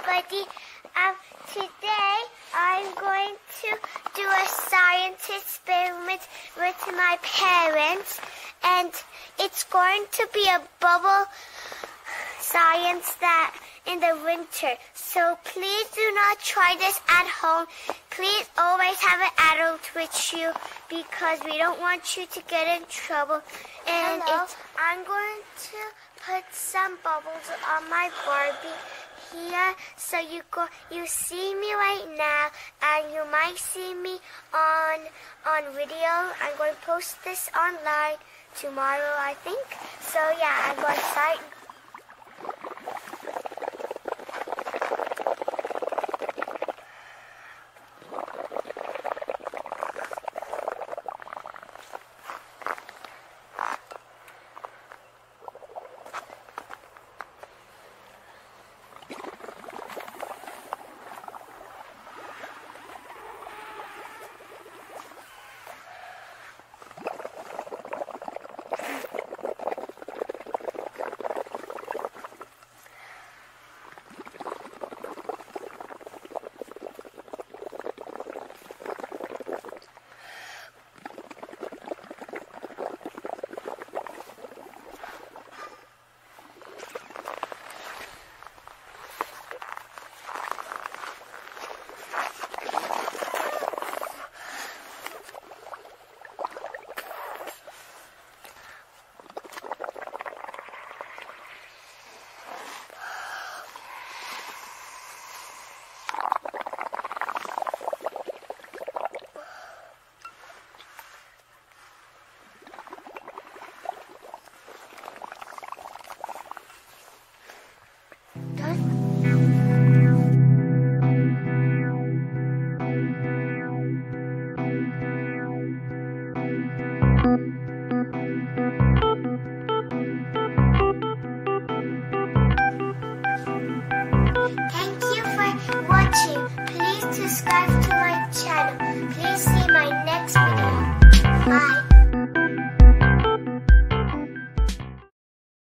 everybody. Today I'm going to do a science experiment with my parents, and it's going to be a bubble science that in the winter. So please do not try this at home. Please always have an adult with you because we don't want you to get in trouble. And I'm going to put some bubbles on my Barbie here, so you see me right now, and you might see me on video. I'm going to post this online tomorrow, I think. So yeah, I'm going to start